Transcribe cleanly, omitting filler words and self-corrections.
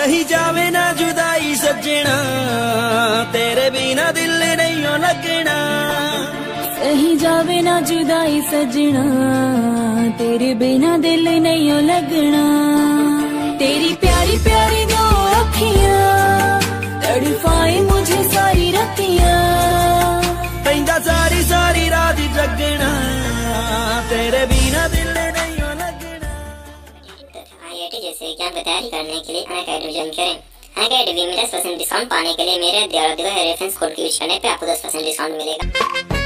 कहीं जावे ना जुदाई सजना, तेरे बिना दिल नहीं हो लगना। कहीं जावे ना जुदाई सजना, तेरे बिना दिल नहीं हो लगना। तेरी प्यारी प्यारी दो अखियां तड़पाए मुझे सारी रतियां। पैंदा सारी सारी रात जगना, तेरे बिना दिल नहीं हो लगना। IIT जैसे एग्जाम की तैयारी करने के लिए अनअकैडमी ज्वाइन करें। अनअकैडमी में 10% डिस्काउंट पाने के लिए मेरे दिया रेफरेंस कोड की यूज करने पे आपको 10% डिस्काउंट मिलेगा।